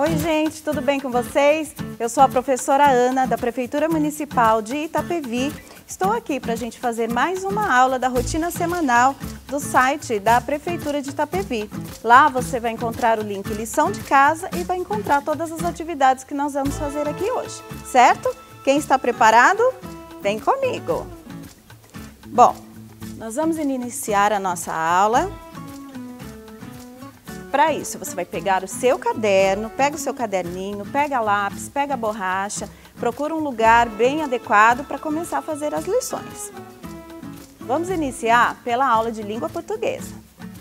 Oi gente, tudo bem com vocês? Eu sou a professora Ana, da Prefeitura Municipal de Itapevi. Estou aqui para a gente fazer mais uma aula da rotina semanal do site da Prefeitura de Itapevi. Lá você vai encontrar o link lição de casa e vai encontrar todas as atividades que nós vamos fazer aqui hoje, certo? Quem está preparado? Vem comigo! Bom, nós vamos iniciar a nossa aula. Para isso, você vai pegar o seu caderno, pega o seu caderninho, pega lápis, pega a borracha, procura um lugar bem adequado para começar a fazer as lições. Vamos iniciar pela aula de língua portuguesa.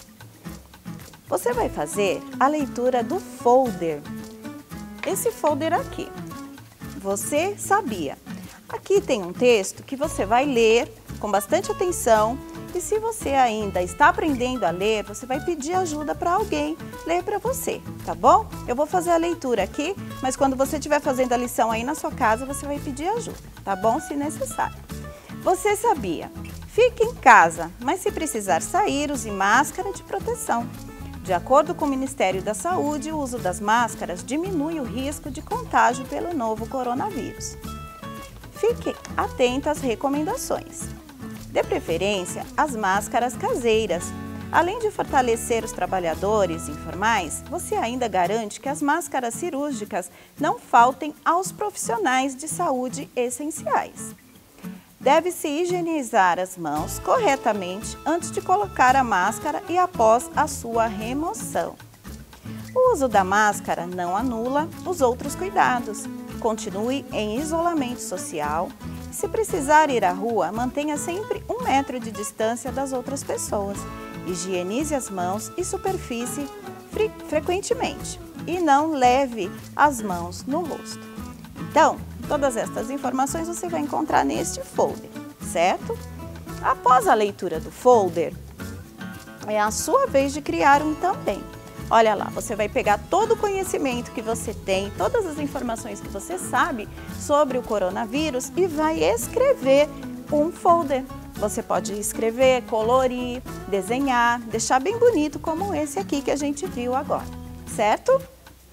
Você vai fazer a leitura do folder. Esse folder aqui, você sabia? Aqui tem um texto que você vai ler com bastante atenção. E se você ainda está aprendendo a ler, você vai pedir ajuda para alguém ler para você, tá bom? Eu vou fazer a leitura aqui, mas quando você estiver fazendo a lição aí na sua casa, você vai pedir ajuda, tá bom? Se necessário. Você sabia? Fique em casa, mas se precisar sair, use máscara de proteção. De acordo com o Ministério da Saúde, o uso das máscaras diminui o risco de contágio pelo novo coronavírus. Fique atento às recomendações. De preferência, as máscaras caseiras. Além de fortalecer os trabalhadores informais, você ainda garante que as máscaras cirúrgicas não faltem aos profissionais de saúde essenciais. Deve-se higienizar as mãos corretamente antes de colocar a máscara e após a sua remoção. O uso da máscara não anula os outros cuidados. Continue em isolamento social. Se precisar ir à rua, mantenha sempre 1 metro de distância das outras pessoas. Higienize as mãos e superfície frequentemente e não leve as mãos no rosto. Então, todas estas informações você vai encontrar neste folder, certo? Após a leitura do folder, é a sua vez de criar um também. Olha lá, você vai pegar todo o conhecimento que você tem, todas as informações que você sabe sobre o coronavírus e vai escrever um folder. Você pode escrever, colorir, desenhar, deixar bem bonito como esse aqui que a gente viu agora, certo?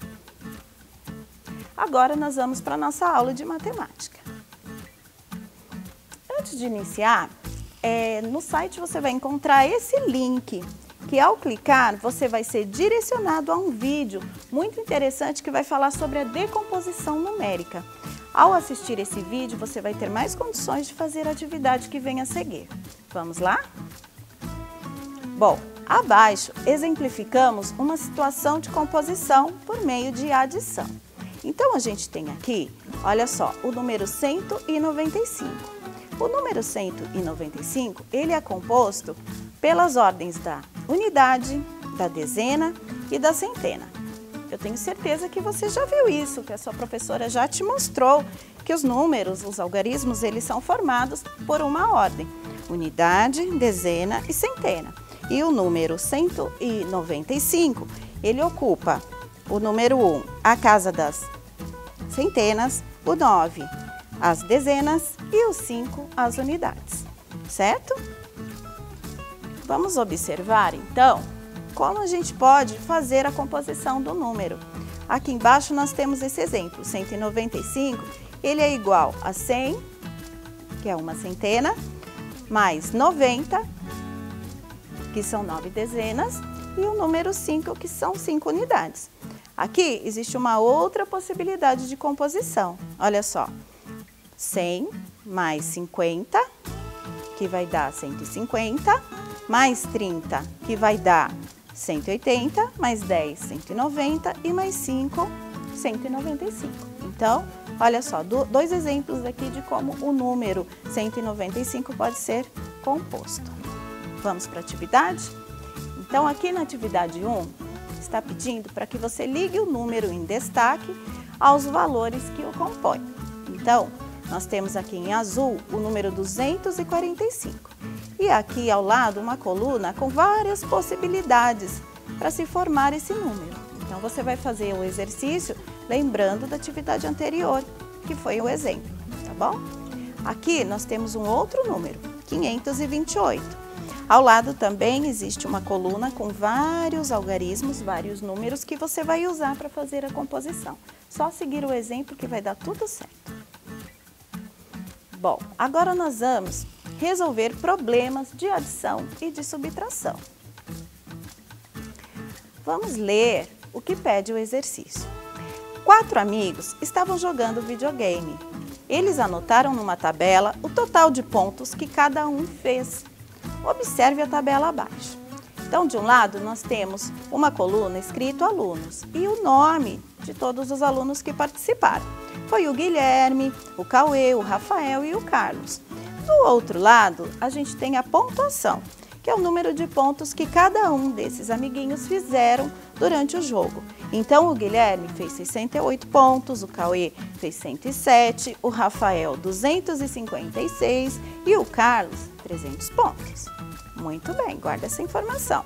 Agora nós vamos para a nossa aula de matemática. Antes de iniciar, no site você vai encontrar esse link, que ao clicar você vai ser direcionado a um vídeo muito interessante que vai falar sobre a decomposição numérica. Ao assistir esse vídeo, você vai ter mais condições de fazer a atividade que vem a seguir. Vamos lá? Bom, abaixo exemplificamos uma situação de composição por meio de adição. Então a gente tem aqui, olha só, o número 195. O número 195, ele é composto pelas ordens da unidade, da dezena e da centena. Eu tenho certeza que você já viu isso, que a sua professora já te mostrou que os números, os algarismos, eles são formados por uma ordem. Unidade, dezena e centena. E o número 195, ele ocupa o número 1, a casa das centenas, o 9, as dezenas e o 5, as unidades, certo? Vamos observar, então, como a gente pode fazer a composição do número. Aqui embaixo nós temos esse exemplo, 195, ele é igual a 100, que é uma centena, mais 90, que são 9 dezenas, e o número 5, que são 5 unidades. Aqui existe uma outra possibilidade de composição, olha só, 100 mais 50, que vai dar 150, mais 30, que vai dar 180, mais 10, 190 e mais 5, 195. Então, olha só, dois exemplos aqui de como o número 195 pode ser composto. Vamos para a atividade? Então, aqui na atividade 1, está pedindo para que você ligue o número em destaque aos valores que o compõem. Então, nós temos aqui em azul o número 245. E aqui ao lado uma coluna com várias possibilidades para se formar esse número. Então você vai fazer o exercício lembrando da atividade anterior, que foi o exemplo, tá bom? Aqui nós temos um outro número, 528. Ao lado também existe uma coluna com vários algarismos, vários números que você vai usar para fazer a composição. Só seguir o exemplo que vai dar tudo certo. Bom, agora nós vamos resolver problemas de adição e de subtração. Vamos ler o que pede o exercício. 4 amigos estavam jogando videogame. Eles anotaram numa tabela o total de pontos que cada um fez. Observe a tabela abaixo. Então, de um lado, nós temos uma coluna escrito alunos e o nome de todos os alunos que participaram. Foi o Guilherme, o Cauê, o Rafael e o Carlos. Do outro lado, a gente tem a pontuação, que é o número de pontos que cada um desses amiguinhos fizeram durante o jogo. Então, o Guilherme fez 68 pontos, o Cauê fez 107, o Rafael 256 e o Carlos 300 pontos. Muito bem, guarda essa informação.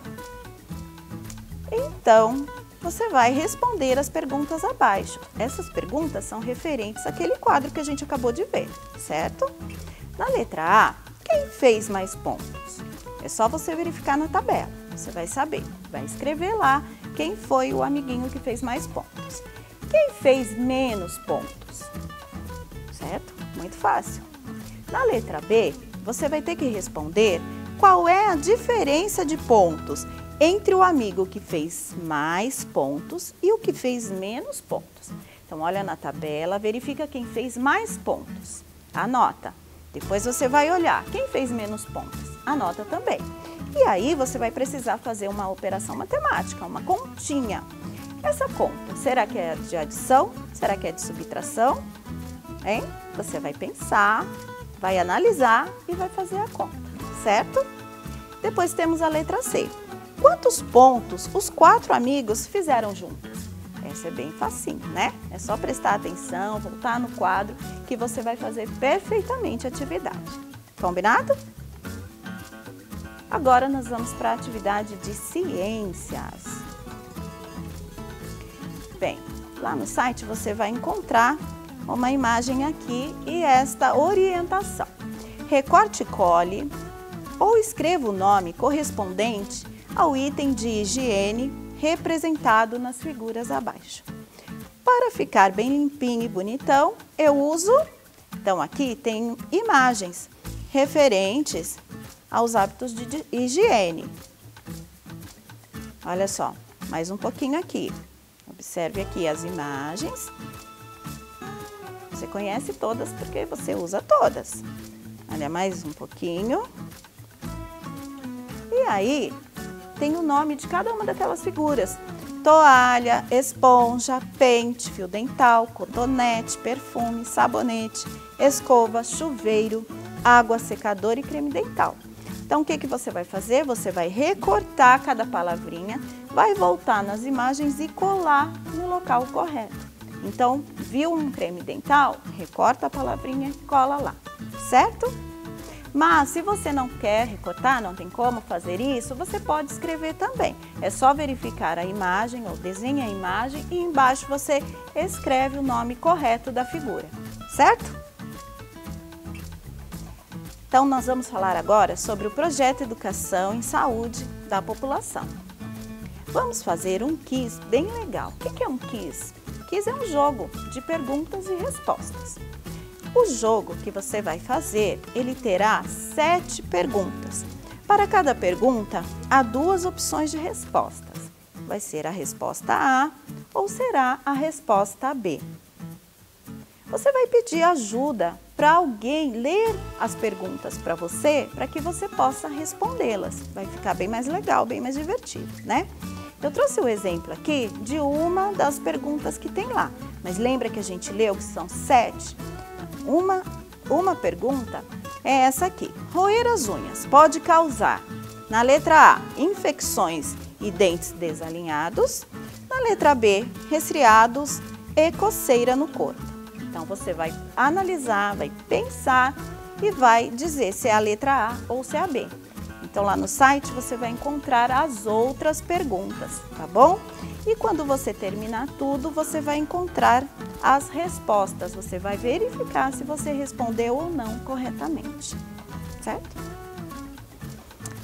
Então, você vai responder as perguntas abaixo. Essas perguntas são referentes àquele quadro que a gente acabou de ver, certo? Na letra A, quem fez mais pontos? É só você verificar na tabela, você vai saber. Vai escrever lá quem foi o amiguinho que fez mais pontos. Quem fez menos pontos? Certo? Muito fácil. Na letra B, você vai ter que responder qual é a diferença de pontos entre o amigo que fez mais pontos e o que fez menos pontos. Então, olha na tabela, verifica quem fez mais pontos. Anota. Depois você vai olhar quem fez menos pontos. Anota também. E aí você vai precisar fazer uma operação matemática, uma continha. Essa conta, será que é de adição? Será que é de subtração? Hein? Você vai pensar, vai analisar e vai fazer a conta, certo? Depois temos a letra C. Quantos pontos os 4 amigos fizeram juntos? Essa é bem facinho, né? É só prestar atenção, voltar no quadro que você vai fazer perfeitamente a atividade. Combinado? Agora nós vamos para a atividade de ciências. Bem, lá no site você vai encontrar uma imagem aqui e esta orientação. Recorte e cole ou escreva o nome correspondente ao item de higiene representado nas figuras abaixo. Para ficar bem limpinho e bonitão, eu uso... Então, aqui tem imagens referentes aos hábitos de higiene. Olha só, mais um pouquinho aqui. Observe aqui as imagens. Você conhece todas porque você usa todas. Olha, mais um pouquinho. E aí, tem o nome de cada uma daquelas figuras. Toalha, esponja, pente, fio dental, cotonete, perfume, sabonete, escova, chuveiro, água, secador e creme dental. Então, o que você vai fazer? Você vai recortar cada palavrinha, vai voltar nas imagens e colar no local correto. Então, viu um creme dental? Recorta a palavrinha e cola lá, certo? Mas, se você não quer recortar, não tem como fazer isso, você pode escrever também. É só verificar a imagem ou desenha a imagem e embaixo você escreve o nome correto da figura, certo? Então, nós vamos falar agora sobre o projeto Educação em Saúde da População. Vamos fazer um quiz bem legal. O que é um quiz? Quiz é um jogo de perguntas e respostas. O jogo que você vai fazer, ele terá 7 perguntas. Para cada pergunta, há 2 opções de respostas. Vai ser a resposta A ou será a resposta B. Você vai pedir ajuda para alguém ler as perguntas para você, para que você possa respondê-las. Vai ficar bem mais legal, bem mais divertido, né? Eu trouxe o exemplo aqui de uma das perguntas que tem lá. Mas lembra que a gente leu que são 7? Uma pergunta é essa aqui. Roer as unhas pode causar, na letra A, infecções e dentes desalinhados. Na letra B, resfriados e coceira no corpo. Então, você vai analisar, vai pensar e vai dizer se é a letra A ou se é a B. Então, lá no site você vai encontrar as outras perguntas, tá bom? E quando você terminar tudo, você vai encontrar as respostas. Você vai verificar se você respondeu ou não corretamente, certo?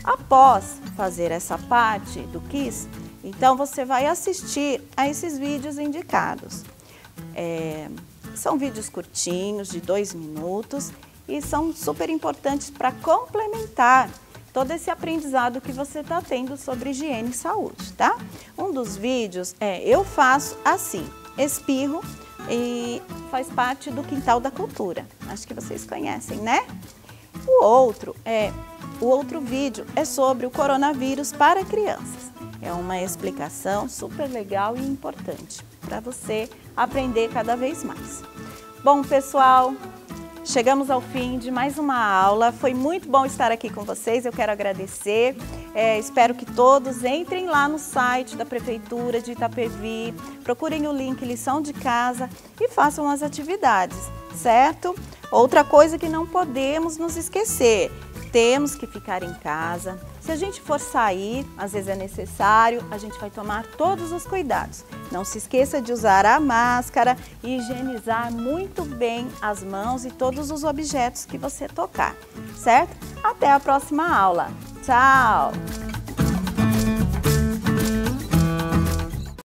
Após fazer essa parte do Kiss, então você vai assistir a esses vídeos indicados. São vídeos curtinhos, de 2 minutos, e são super importantes para complementar todo esse aprendizado que você está tendo sobre higiene e saúde, tá? Um dos vídeos eu faço assim, espirro, e faz parte do Quintal da Cultura. Acho que vocês conhecem, né? O outro vídeo é sobre o coronavírus para crianças. É uma explicação super legal e importante para você aprender cada vez mais. Bom, pessoal, chegamos ao fim de mais uma aula. Foi muito bom estar aqui com vocês. Eu quero agradecer. Espero que todos entrem lá no site da Prefeitura de Itapevi, procurem o link Lição de Casa e façam as atividades, certo? Outra coisa que não podemos nos esquecer, temos que ficar em casa. Se a gente for sair, às vezes é necessário, a gente vai tomar todos os cuidados. Não se esqueça de usar a máscara e higienizar muito bem as mãos e todos os objetos que você tocar, certo? Até a próxima aula. Tchau!